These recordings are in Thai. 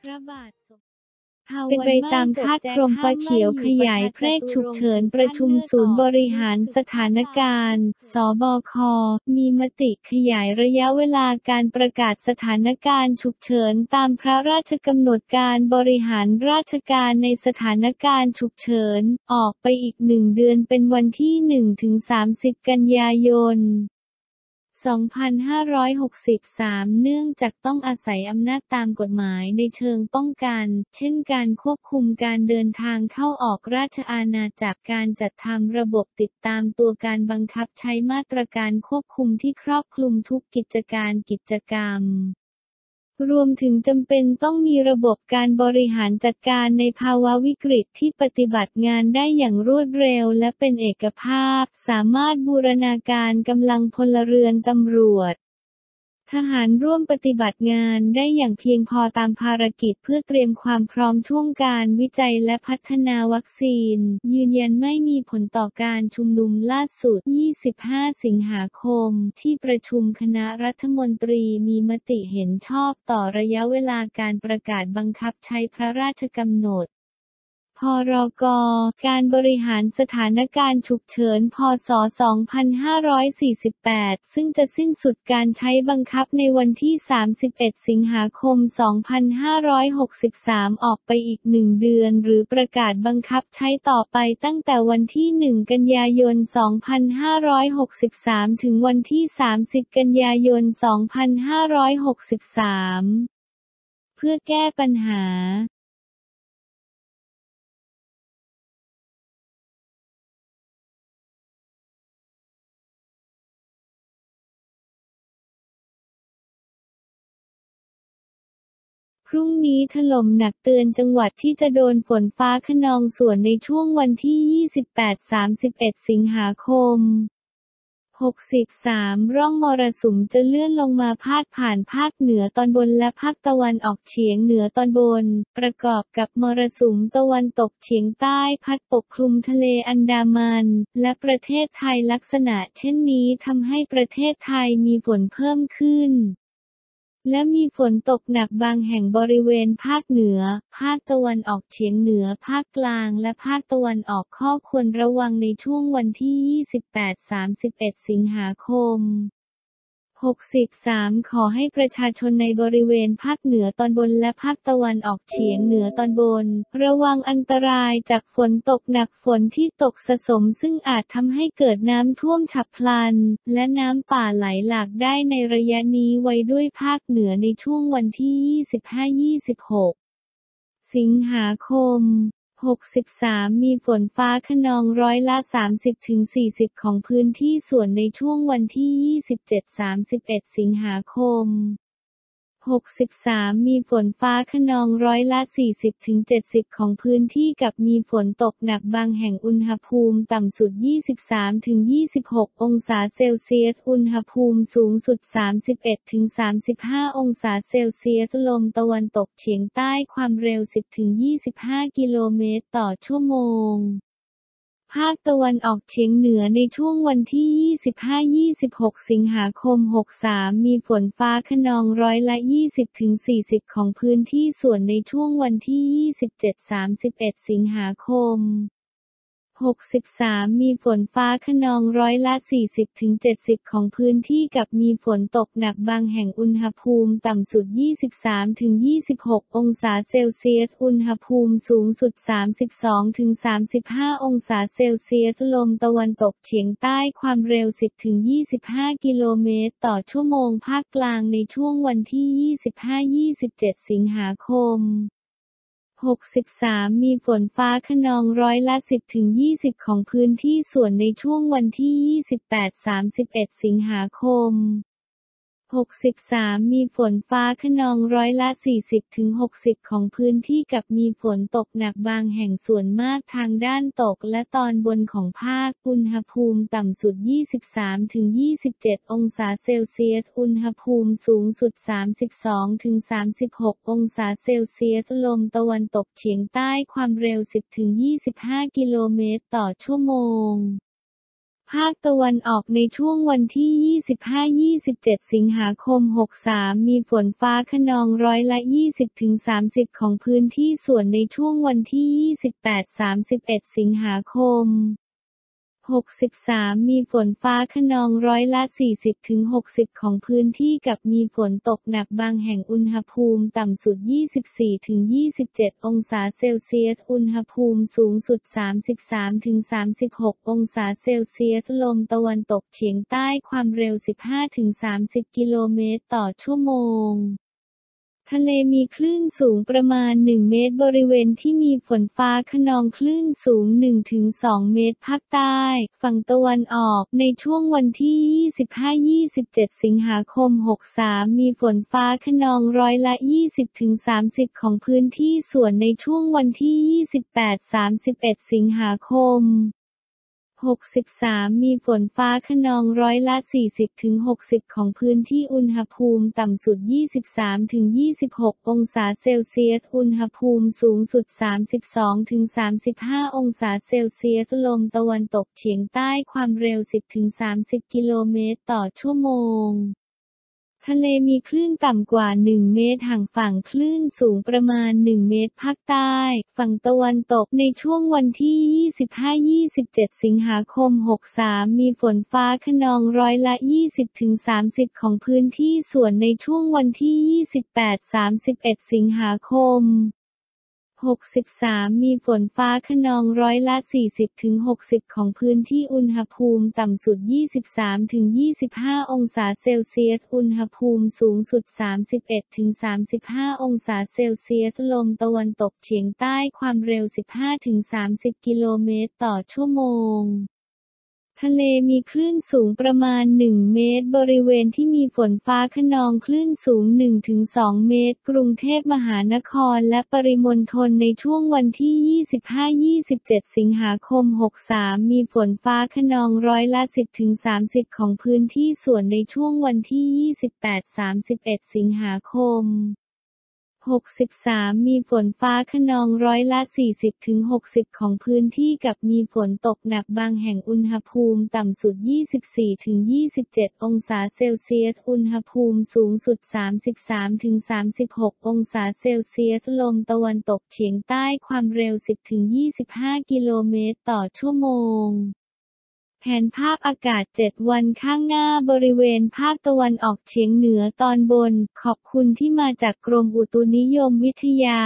พระบาทสมเป็นไปตามคาดกรมฟ้าเขียวขยายเพรกฉุกเฉินประชุมศูนย์บริหารสถานการณ์ สบค มีมติขยายระยะเวลาการประกาศสถานการณ์ฉุกเฉินตามพระราชกำหนดการบริหารราชการในสถานการณ์ฉุกเฉินออกไปอีก1 เดือนเป็นวันที่ 1-30 กันยายน 2563 เนื่องจากต้องอาศัยอำนาจตามกฎหมายในเชิงป้องกัน เช่นการควบคุมการเดินทางเข้าออกราชอาณาจักรการจัดทำระบบติดตามตัวการบังคับใช้มาตรการควบคุมที่ครอบคลุมทุกกิจการกิจกรรม รวมถึงจำเป็นต้องมีระบบการบริหารจัดการในภาวะวิกฤตที่ปฏิบัติงานได้อย่างรวดเร็วและเป็นเอกภาพ สามารถบูรณาการกำลังพลเรือนตำรวจ ทหารร่วมปฏิบัติงานได้อย่างเพียงพอตามภารกิจเพื่อเตรียมความพร้อมช่วงการวิจัยและพัฒนาวัคซีน ยืนยันไม่มีผลต่อการชุมนุมล่าสุด 25 สิงหาคม ที่ประชุมคณะรัฐมนตรีมีมติเห็นชอบต่อระยะเวลาการประกาศบังคับใช้พระราชกำหนด พรก.การบริหารสถานการณ์ฉุกเฉิน พ.ศ. 2548 ซึ่งจะสิ้นสุดการใช้บังคับในวันที่ 31 สิงหาคม 2563 ออกไปอีก1 เดือนหรือประกาศบังคับใช้ต่อไปตั้งแต่วันที่ 1 กันยายน 2563 ถึงวันที่ 30 กันยายน 2563 เพื่อแก้ปัญหาพรุ่งนี้ถล่มหนักเตือนจังหวัดที่จะโดนฝนฟ้าคะนองส่วนในช่วงวันที่ 28-31 สิงหาคม 63 ร่องมรสุมจะเลื่อนลงมาพาดผ่านภาคเหนือตอนบนและภาคตะวันออกเฉียงเหนือตอนบน ประกอบกับมรสุมตะวันตกเฉียงใต้พัดปกคลุมทะเลอันดามัน และประเทศไทยลักษณะเช่นนี้ทำให้ประเทศไทยมีฝนเพิ่มขึ้นและมีฝนตกหนักบางแห่งบริเวณภาคเหนือ ภาคตะวันออกเฉียงเหนือ ภาคกลาง และภาคตะวันออกข้อควรระวังในช่วงวันที่ 28-31 สิงหาคม 63 ขอให้ประชาชนในบริเวณภาคเหนือตอนบนและภาคตะวันออกเฉียงเหนือตอนบน ระวังอันตรายจากฝนตกหนักฝนที่ตกสะสมซึ่งอาจทำให้เกิดน้ำท่วมฉับพลัน และน้ำป่าไหลหลากได้ในระยะนี้ไว้ด้วยภาคเหนือในช่วงวันที่ 25-26 สิงหาคม 63 มีฝนฟ้าคะนองร้อยละ 30-40 ของพื้นที่ส่วนในช่วงวันที่ 27-31 สิงหาคม 63 มีฝนฟ้าคะนองร้อยละ 40-70 ของพื้นที่กับมีฝนตกหนักบางแห่งอุณหภูมิต่ำสุด 23-26 องศาเซลเซียสอุณหภูมิสูงสุด 31-35 องศาเซลเซียสลมตะวันตกเฉียงใต้ความเร็ว 10-25 กิโลเมตรต่อชั่วโมงภาคตะวันออกเฉียงเหนือในช่วงวันที่ 25-26 สิงหาคม 63 มีฝนฟ้าคะนองร้อยละ 20-40 ของพื้นที่ส่วนในช่วงวันที่ 27-31 สิงหาคม 63 มีฝนฟ้าคะนองร้อยละ 40-70 ของพื้นที่กับมีฝนตกหนักบางแห่งอุณหภูมิต่ำสุด 23-26 องศาเซลเซียสอุณหภูมิสูงสุด 32-35 องศาเซลเซียสลมตะวันตกเฉียงใต้ความเร็ว 10-25 กิโลเมตรต่อชั่วโมงภาคกลางในช่วงวันที่ 25-27 สิงหาคม 63 มีฝนฟ้าคะนองร้อยละ 10-20 ของพื้นที่ส่วนในช่วงวันที่ 28-31 สิงหาคม 63 มีฝนฟ้าคะนองร้อยละ 40-60 ของพื้นที่กับมีฝนตกหนักบางแห่งส่วนมากทางด้านตกและตอนบนของภาคอุณหภูมิต่ำสุด 23-27 องศาเซลเซียสอุณหภูมิสูงสุด 32-36 องศาเซลเซียสลมตะวันตกเฉียงใต้ความเร็ว 10-25 กิโลเมตรต่อชั่วโมงภภาคตะวันออกในช่วงวันที่ 25-27 สิงหาคม 63 มีฝนฟ้าคะนอง20-30 ของพื้นที่ส่วนในช่วงวันที่ 28-31 สิงหาคม 63 มีฝนฟ้าคะนอง40-60 ของพื้นที่กับมีฝนตกหนักบางแห่งอุณหภูมิต่ำสุด 24-27 องศาเซลเซียสอุณหภูมิสูงสุด 33-36 องศาเซลเซียสลมตะวันตกเฉียงใต้ความเร็ว 15-30 กิโลเมตรต่อชั่วโมงทะเลมีคลื่นสูงประมาณ 1 เมตรบริเวณที่มีฝนฟ้าคะนองคลื่นสูง 1-2 เมตรภาคใต้ฝั่งตะวันออกในช่วงวันที่ 25-27 สิงหาคม 63 มีฝนฟ้าคะนอง20-30 ของพื้นที่ส่วนในช่วงวันที่ 28-31 สิงหาคม 63 มีฝนฟ้าคะนอง40-60 ของพื้นที่อุณหภูมิต่ำสุด 23-26 องศาเซลเซียสอุณหภูมิสูงสุด 32-35 องศาเซลเซียสลมตะวันตกเฉียงใต้ความเร็ว 10-30 กิโลเมตรต่อชั่วโมงทะเลมีคลื่นต่ำกว่า 1 เมตรห่างฝั่งคลื่นสูงประมาณ 1 เมตรภาคใต้ฝั่งตะวันตกในช่วงวันที่ 25-27 สิงหาคม 63 มีฝนฟ้าคะนอง20-30 ของพื้นที่ส่วนในช่วงวันที่ 28-31 สิงหาคม 63 มีฝนฟ้าคะนอง40-60 ของพื้นที่อุณหภูมิต่ำสุด 23-25 องศาเซลเซียสอุณหภูมิสูงสุด 31-35 องศาเซลเซียสลมตะวันตกเฉียงใต้ความเร็ว 15-30 กิโลเมตรต่อชั่วโมงทะเลมีคลื่นสูงประมาณ 1 เมตรบริเวณที่มีฝนฟ้าคะนองคลื่นสูง 1-2 เมตรกรุงเทพมหานครและปริมณฑลในช่วงวันที่ 25-27 สิงหาคม 63 มีฝนฟ้าคะนอง10-30 ของพื้นที่ส่วนในช่วงวันที่ 28-31 สิงหาคม 63 มีฝนฟ้าคะนอง40-60 ของพื้นที่กับมีฝนตกหนักบางแห่งอุณหภูมิต่ำสุด 24-27 องศาเซลเซียสอุณหภูมิสูงสุด 33-36 องศาเซลเซียสลมตะวันตกเฉียงใต้ความเร็ว 10-25 กิโลเมตรต่อชั่วโมงแผนภาพอากาศ 7 วันข้างหน้าบริเวณภาคตะวันออกเฉียงเหนือตอนบนขอบคุณที่มาจากกรมอุตุนิยมวิทยา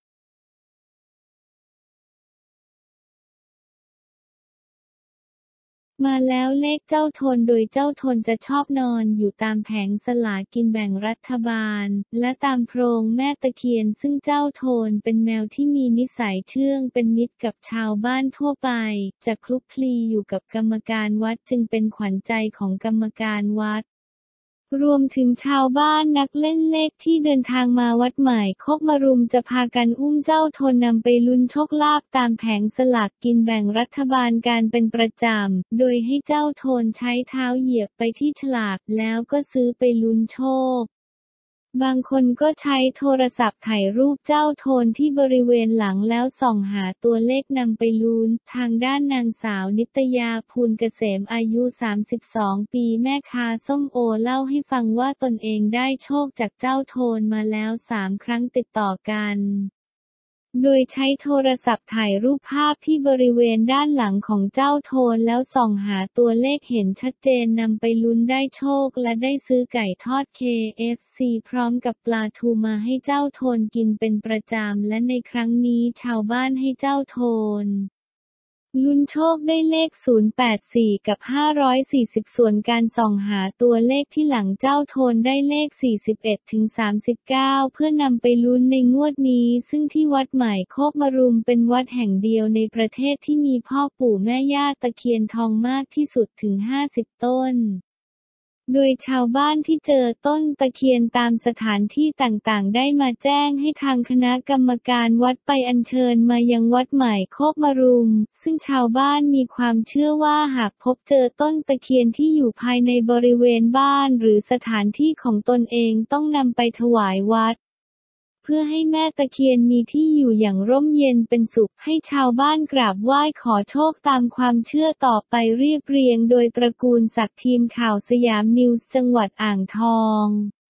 มาแล้วเลขเจ้าโทนโดยเจ้าโทนจะชอบนอนอยู่ตามแผงสลากกินแบ่งรัฐบาลและตามโพรงแม่ตะเคียนซึ่งเจ้าโทนเป็นแมวที่มีนิสัยเชื่องเป็นมิตรกับชาวบ้านทั่วไปจะคลุกคลีอยู่กับกรรมการวัดจึงเป็นขวัญใจของกรรมการวัดรวมถึงชาวบ้านนักเล่นเลขที่เดินทางมาวัดใหม่โคกมรุมจะพากันอุ้มเจ้าโทนนำไปลุ้นโชคลาภตามแผงสลากกินแบ่งรัฐบาลการเป็นประจำโดยให้เจ้าโทนใช้เท้าเหยียบไปที่ฉลากแล้วก็ซื้อไปลุ้นโชคบางคนก็ใช้โทรศัพท์ถ่ายรูปเจ้าโทนที่บริเวณหลังแล้วส่องหาตัวเลขนำไปลุ้นทางด้านนางสาวนิตยาภูลเกษมอายุ 32 ปีแม่ค้าส้มโอเล่าให้ฟังว่าตนเองได้โชคจากเจ้าโทนมาแล้ว 3 ครั้งติดต่อกันโดยใช้โทรศัพท์ถ่ายรูปภาพที่บริเวณด้านหลังของเจ้าโทนแล้วส่องหาตัวเลขเห็นชัดเจนนำไปลุ้นได้โชคและได้ซื้อไก่ทอด KFC พร้อมกับปลาทูมาให้เจ้าโทนกินเป็นประจำและในครั้งนี้ชาวบ้านให้เจ้าโทนลุ้นโชคได้เลข 084 กับ 540 ส่วนการส่องหาตัวเลขที่หลังเจ้าโทนได้เลข 41-39 เพื่อนำไปลุ้นในงวดนี้ซึ่งที่วัดใหม่โคกมรุมเป็นวัดแห่งเดียวในประเทศที่มีพ่อปู่แม่ย่าตะเคียนทองมากที่สุดถึง 50 ต้นโดยชาวบ้านที่เจอต้นตะเคียนตามสถานที่ต่างๆได้มาแจ้งให้ทางคณะกรรมการวัดไปอัญเชิญมายังวัดใหม่โคกมรุมซึ่งชาวบ้านมีความเชื่อว่าหากพบเจอต้นตะเคียนที่อยู่ภายในบริเวณบ้านหรือสถานที่ของตนเองต้องนำไปถวายวัดเพื่อให้แม่ตะเคียนมีที่อยู่อย่างร่มเย็นเป็นสุขให้ชาวบ้านกราบไหว้ขอโชคตามความเชื่อต่อไปเรียบเรียงโดยตระกูลศักดิ์ทีมข่าวสยามนิวส์จังหวัดอ่างทอง